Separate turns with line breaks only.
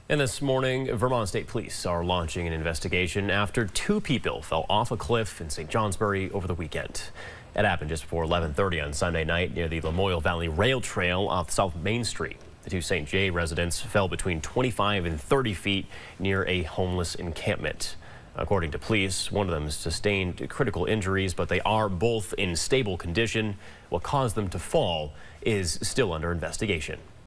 And this morning, Vermont State Police are launching an investigation after two people fell off a cliff in St. Johnsbury over the weekend. It happened just before 11:30 on Sunday night near the Lamoille Valley Rail Trail off South Main Street. The two St. J residents fell between 25 and 30 feet near a homeless encampment. According to police, one of them sustained critical injuries, but they are both in stable condition. What caused them to fall is still under investigation.